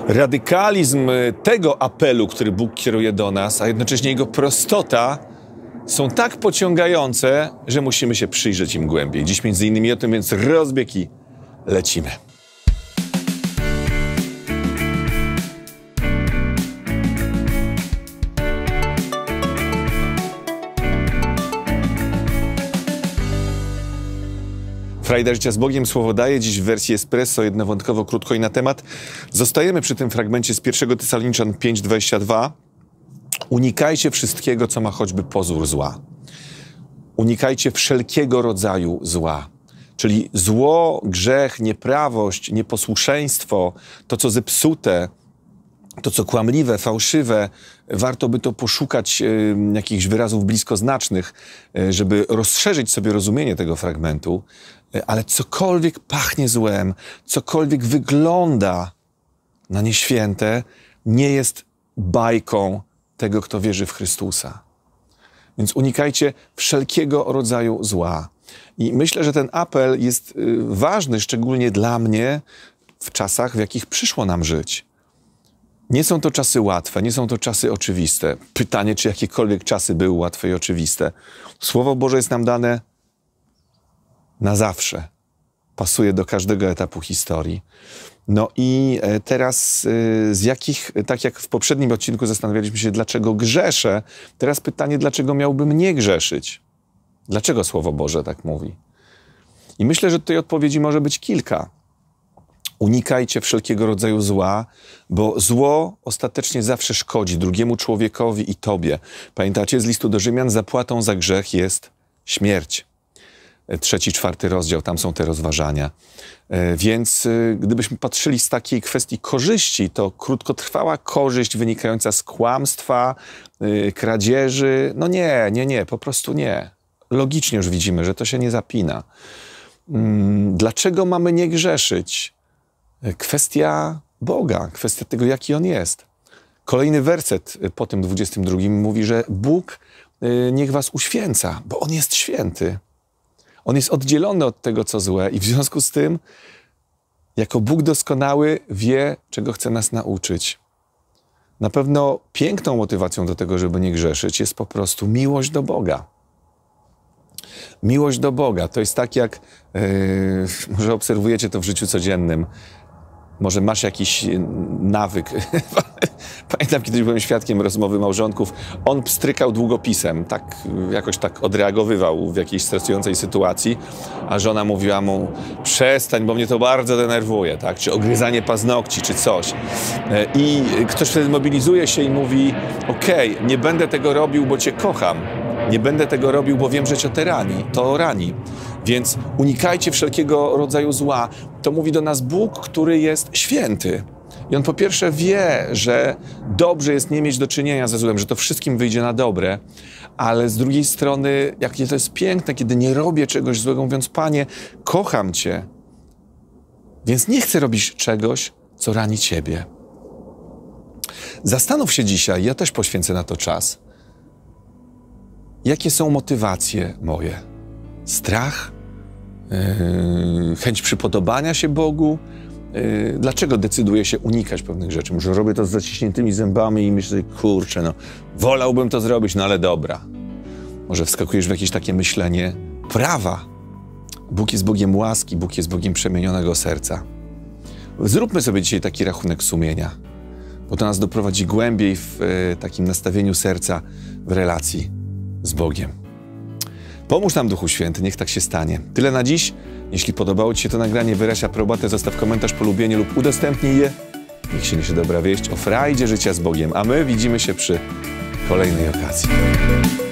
Radykalizm tego apelu, który Bóg kieruje do nas, a jednocześnie jego prostota są tak pociągające, że musimy się przyjrzeć im głębiej. Dziś między innymi o tym, więc rozbieg i lecimy. Frajda życia z Bogiem, słowo daje dziś w wersji espresso, jednowątkowo, krótko i na temat. Zostajemy przy tym fragmencie z 1 Tesaloniczan 5:22. Unikajcie wszystkiego, co ma choćby pozór zła. Unikajcie wszelkiego rodzaju zła. Czyli zło, grzech, nieprawość, nieposłuszeństwo, to co zepsute, to co kłamliwe, fałszywe, warto by to poszukać jakichś wyrazów bliskoznacznych, żeby rozszerzyć sobie rozumienie tego fragmentu, ale cokolwiek pachnie złem, cokolwiek wygląda na nieświęte, nie jest bajką tego, kto wierzy w Chrystusa. Więc unikajcie wszelkiego rodzaju zła. I myślę, że ten apel jest ważny, szczególnie dla mnie, w czasach, w jakich przyszło nam żyć. Nie są to czasy łatwe, nie są to czasy oczywiste. Pytanie, czy jakiekolwiek czasy były łatwe i oczywiste. Słowo Boże jest nam dane na zawsze. Pasuje do każdego etapu historii. No i teraz tak jak w poprzednim odcinku zastanawialiśmy się, dlaczego grzeszę, teraz pytanie, dlaczego miałbym nie grzeszyć? Dlaczego Słowo Boże tak mówi? I myślę, że tutaj odpowiedzi może być kilka. Unikajcie wszelkiego rodzaju zła, bo zło ostatecznie zawsze szkodzi drugiemu człowiekowi i tobie. Pamiętacie z listu do Rzymian? Zapłatą za grzech jest śmierć. 3-4 rozdział, tam są te rozważania. Więc gdybyśmy patrzyli z takiej kwestii korzyści, to krótkotrwała korzyść wynikająca z kłamstwa, kradzieży, no nie, po prostu nie. Logicznie już widzimy, że to się nie zapina. Dlaczego mamy nie grzeszyć? Kwestia Boga, kwestia tego, jaki On jest. Kolejny werset po tym 22 mówi, że Bóg niech was uświęca, bo On jest święty. On jest oddzielony od tego, co złe i w związku z tym, jako Bóg doskonały, wie, czego chce nas nauczyć. Na pewno piękną motywacją do tego, żeby nie grzeszyć, jest po prostu miłość do Boga. Miłość do Boga. To jest tak, jak może obserwujecie to w życiu codziennym. Może masz jakiś nawyk. Pamiętam, kiedyś byłem świadkiem rozmowy małżonków. On pstrykał długopisem, jakoś tak odreagowywał w jakiejś stresującej sytuacji, a żona mówiła mu, przestań, bo mnie to bardzo denerwuje, tak? Czy ogryzanie paznokci, czy coś. I ktoś wtedy mobilizuje się i mówi, okej, nie będę tego robił, bo cię kocham. Nie będę tego robił, bo wiem, że cię to rani. Więc unikajcie wszelkiego rodzaju zła. To mówi do nas Bóg, który jest święty. I On po pierwsze wie, że dobrze jest nie mieć do czynienia ze złem, że to wszystkim wyjdzie na dobre, ale z drugiej strony, jakie to jest piękne, kiedy nie robię czegoś złego, mówiąc, Panie, kocham Cię, więc nie chcę robić czegoś, co rani Ciebie. Zastanów się dzisiaj, ja też poświęcę na to czas. Jakie są motywacje moje? Strach? Chęć przypodobania się Bogu? Dlaczego decyduję się unikać pewnych rzeczy? Może robię to z zaciśniętymi zębami i myślę, kurczę, no wolałbym to zrobić, no ale dobra. Może wskakujesz w jakieś takie myślenie prawa. Bóg jest Bogiem łaski, Bóg jest Bogiem przemienionego serca. Zróbmy sobie dzisiaj taki rachunek sumienia, bo to nas doprowadzi głębiej w takim nastawieniu serca w relacji z Bogiem. Pomóż nam, Duchu Święty, niech tak się stanie. Tyle na dziś. Jeśli podobało Ci się to nagranie, wyraź aprobatę, zostaw komentarz, polubienie lub udostępnij je. Niech się niesie dobra wieść o frajdzie życia z Bogiem, a my widzimy się przy kolejnej okazji.